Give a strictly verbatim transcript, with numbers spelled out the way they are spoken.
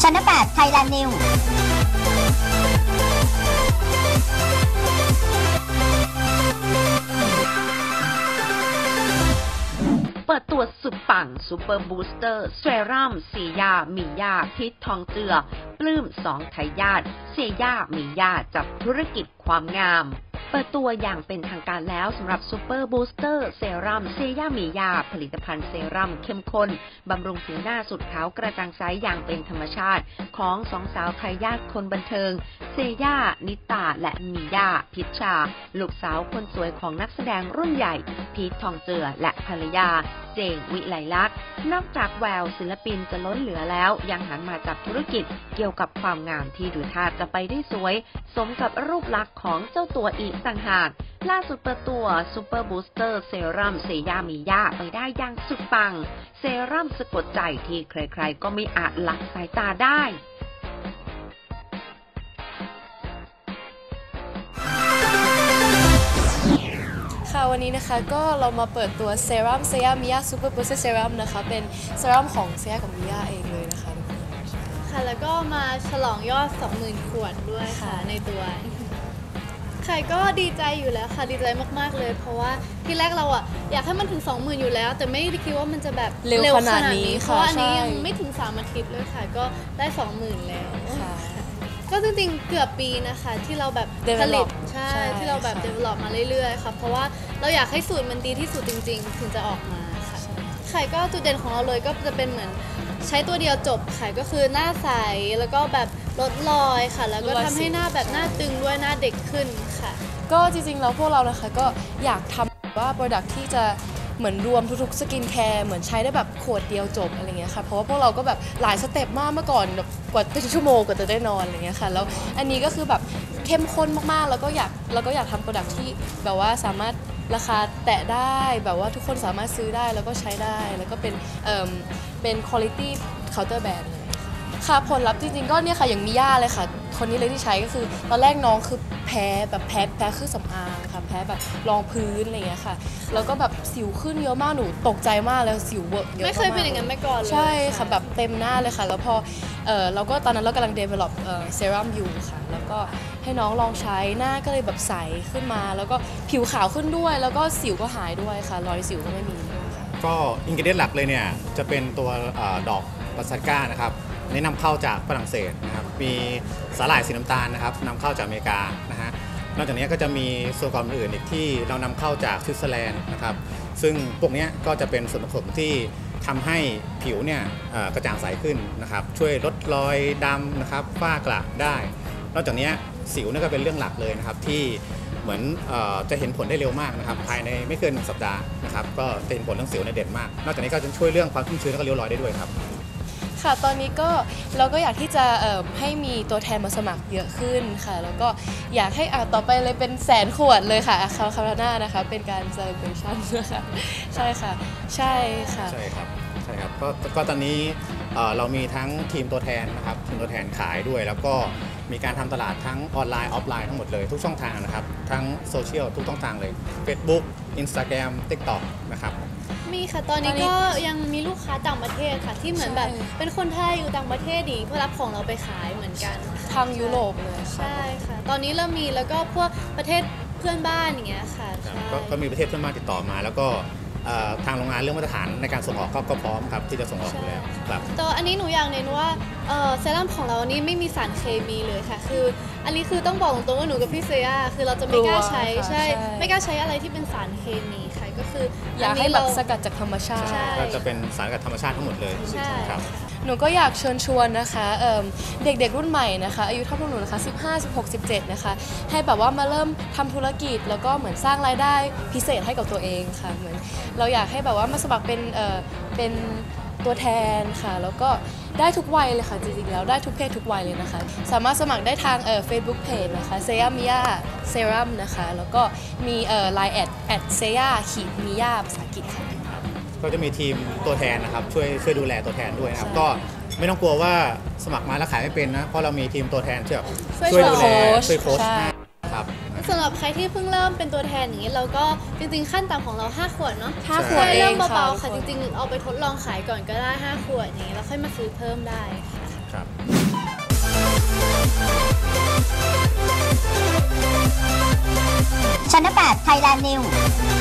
ชั้นแปด Thailand New เปิดตัวสุดปังซูเปอร์บูสเตอร์เซรั่มเซียามียาพิษทองเจือปลื้มสองทายาทเซียามียาจับธุรกิจความงามเปิดตัวอย่างเป็นทางการแล้วสำหรับซูเปอร์บูสเตอร์เซรั่มเซียามียาผลิตภัณฑ์เซรั่มเข้มข้นบำรุงผิวหน้าสุดขาวกระจ่างใสอย่างเป็นธรรมชาติของสองสาวทายาทคนบันเทิงเซยานิตาและมียาพิชชาลูกสาวคนสวยของนักแสดงรุ่นใหญ่พีททองเจือและภรรยาเจนวิไลลักษณ์นอกจากแววศิลปินจะล้นเหลือแล้วยังหันมาจับธุรกิจเกี่ยวกับความงามที่ดูท่าจะไปได้สวยสมกับรูปลักษณ์ของเจ้าตัวอีกต่างหากล่าสุดเปิดตัวซูเปอร์บูสเตอร์เซรั่มเซยามียาไปได้อย่างสุดปังเซรั่มสะกดใจที่ใครๆก็ไม่อาจละสายตาได้ค่ะวันนี้นะคะก็เรามาเปิดตัวเซรั่มเซยามิยาซูเปอร์บูสเตอร์เซรั่มนะคะเป็นเซรั่มของเซยากับมิยาเองเลยนะคะค่ะแล้วก็มาฉลองยอด สองหมื่น ขวดด้วยค่ะในตัวค่ะก็ดีใจอยู่แล้วค่ะดีใจมากๆเลยเพราะว่าที่แรกเราอ่ะอยากให้มันถึง สองหมื่น อยู่แล้วแต่ไม่ได้คิดว่ามันจะแบบเร็วขนาดนี้เพราะอันนี้ยังไม่ถึงสามอาทิตย์เลยค่ะก็ได้ สองหมื่น แล้วค่ะก็จริงๆเกือบปีนะคะที่เราแบบผลิตใช่ที่เราแบบ develop มาเรื่อยๆค่ะเพราะว่าเราอยากให้สูตรมันดีที่สุดจริงๆถึงจะออกมาค่ะไข่ก็จุดเด่นของเราเลยก็จะเป็นเหมือนใช้ตัวเดียวจบไข่ก็คือหน้าใสแล้วก็แบบลดรอยค่ะแล้วก็ทำให้หน้าแบบหน้าตึงด้วยหน้าเด็กขึ้นค่ะก็จริงๆแล้วพวกเรานะคะก็อยากทำว่า product ที่จะเหมือนรวมทุกๆสกินแคร์เหมือนใช้ได้แบบขวดเดียวจบอะไรเงี้ยค่ะเพราะว่าพวกเราก็แบบหลายสเต็ปมากเมื่อก่อนกว่าเป็นชั่วโมงกว่าจะได้นอนอะไรเงี้ยค่ะแล้วอันนี้ก็คือแบบเข้มข้นมากๆแล้วก็อยากแล้วก็อยากทำ product ที่แบบว่าสามารถราคาแตะได้แบบว่าทุกคนสามารถซื้อได้แล้วก็ใช้ได้แล้วก็เป็นเอ่อเป็น quality counter brand เลยค่ะผลลัพธ์จริงๆก็เนี่ยค่ะอย่างมิย่าเลยค่ะคนนี้เลยที่ใช้ก็คือตอนแรกน้องคือแพ้แบบแพ้แพ้เครื่องสำอางค่ะแพ้แบบรองพื้นอะไรเงี้ยค่ะแล้วก็แบบสิวขึ้นเยอะมากหนูตกใจมากเลยสิวเวอะเยอะมากไม่เคยเป็นอย่างนั้นมาก่อนเลยใช่ค่ะแบบเต็มหน้าเลยค่ะแล้วพอเออเราก็ตอนนั้นเรากำลัง develop เอ่อเซรั่มอยู่ค่ะแล้วก็ให้น้องลองใช้หน้าก็เลยแบบใสขึ้นมาแล้วก็ผิวขาวขึ้นด้วยแล้วก็สิวก็หายด้วยค่ะรอยสิวก็ไม่มีก็อินกิเดียนหลักเลยเนี่ยจะเป็นตัวดอกปัสสักก้านะครับนี่นำเข้าจากฝรั่งเศสนะครับมีสาหร่ายสีน้ำตาลนะครับนำเข้าจากอเมริกานะฮะนอกจากนี้ก็จะมีส่วนประกอบอื่นอีกที่เรานำเข้าจากสวิตเซอร์แลนด์นะครับซึ่งพวกนี้ก็จะเป็นส่วนผสมที่ทำให้ผิวเนี่ยกระจ่างใสขึ้นนะครับช่วยลดรอยดำนะครับฝ้ากระได้นอกจากนี้สิวนี่ก็เป็นเรื่องหลักเลยนะครับที่เหมือนจะเห็นผลได้เร็วมากนะครับภายในไม่เกินหนึ่งสัปดาห์นะครับก็จะเห็นผลเรื่องสิวในเด่นมากนอกจากนี้ก็จะช่วยเรื่องความชุ่มชื้นและก็ริ้วรอยได้ด้วยครับค่ะตอนนี้ก็เราก็อยากที่จะให้มีตัวแทนมาสมัครเยอะขึ้นค่ะแล้วก็อยากให้อ่าต่อไปเลยเป็นแสนขวดเลยค่ะคาร์คาราน่านะคะเป็นการ celebration นะคะใช่ค่ะใช่ค่ะใช่ครับใช่ครับก็ก็ตอนนี้เรามีทั้งทีมตัวแทนนะครับทีมตัวแทนขายด้วยแล้วก็มีการทำตลาดทั้งออนไลน์ออฟไลน์ทั้งหมดเลยทุกช่องทางนะครับทั้งโซเชียลทุกช่องทางเลย Facebook Instagram TikTok นะครับมีค่ะตอนนี้ก็ยังมีลูกค้าต่างประเทศค่ะที่เหมือนแบบเป็นคนไทยอยู่ต่างประเทศดีเพื่อรับของเราไปขายเหมือนกันทางยุโรปเลยใช่ค่ะตอนนี้เริ่มมีแล้วก็พวกประเทศเพื่อนบ้านอย่างเงี้ยค่ะก็มีประเทศเพื่อนบ้านติดต่อมาแล้วก็ทางโรงงานเรื่องมาตรฐานในการส่งออกก็พร้อมครับที่จะส่งออกอยู่แล้วครับตัวอันนี้หนูอยากเน้นว่าเซรั่มของเรานี้ไม่มีสารเคมีเลยค่ะคืออันนี้คือต้องบอกตรงๆว่าหนูกับพี่เซียคือเราจะไม่กล้าใช้ใช่ไม่กล้าใช้อะไรที่เป็นสารเคมีค่ะก็คืออยากให้แบบสกัดจากธรรมชาติก็จะเป็นสารสกัดธรรมชาติทั้งหมดเลยครับหนูก็อยากเชิญชวนนะคะเด็กๆรุ่นใหม่นะคะอายุเท่าหนูนะคะสิบห้า สิบหก สิบเจ็ดนะคะให้แบบว่ามาเริ่มทำธุรกิจแล้วก็เหมือนสร้างรายได้พิเศษให้กับตัวเองค่ะเหมือนเราอยากให้แบบว่ามาสมัครเป็นเอ่อเป็นตัวแทนค่ะแล้วก็ได้ทุกวัยเลยค่ะจริงๆแล้วได้ทุกเพศทุกวัยเลยนะคะสามารถสมัครได้ทางเอ่อ Facebook Page นะคะเซย่ามิยาเซรั่มนะคะแล้วก็มีเอ่อ ไลน์ แอด แอท เซย่า ขีด มิยา ภาษาอังกฤษค่ะก็จะมีทีมตัวแทนนะครับช่วยช่วยดูแลตัวแทนด้วยนะครับก็ไม่ต้องกลัวว่าสมัครมาแล้วขายไม่เป็นนะเพราะเรามีทีมตัวแทนที่ช่วยดูแลช่วยโค้ชครับสำหรับใครที่เพิ่งเริ่มเป็นตัวแทนอย่างนี้เราก็จริงๆขั้นต่ำของเราห้าขวดเนาะห้าขวดเริ่มเบาๆค่ะจริงๆเอาไปทดลองขายก่อนก็ได้ห้าขวดนี้แล้วค่อยมาซื้อเพิ่มได้ค่ะครับชั้นแปด Thailand News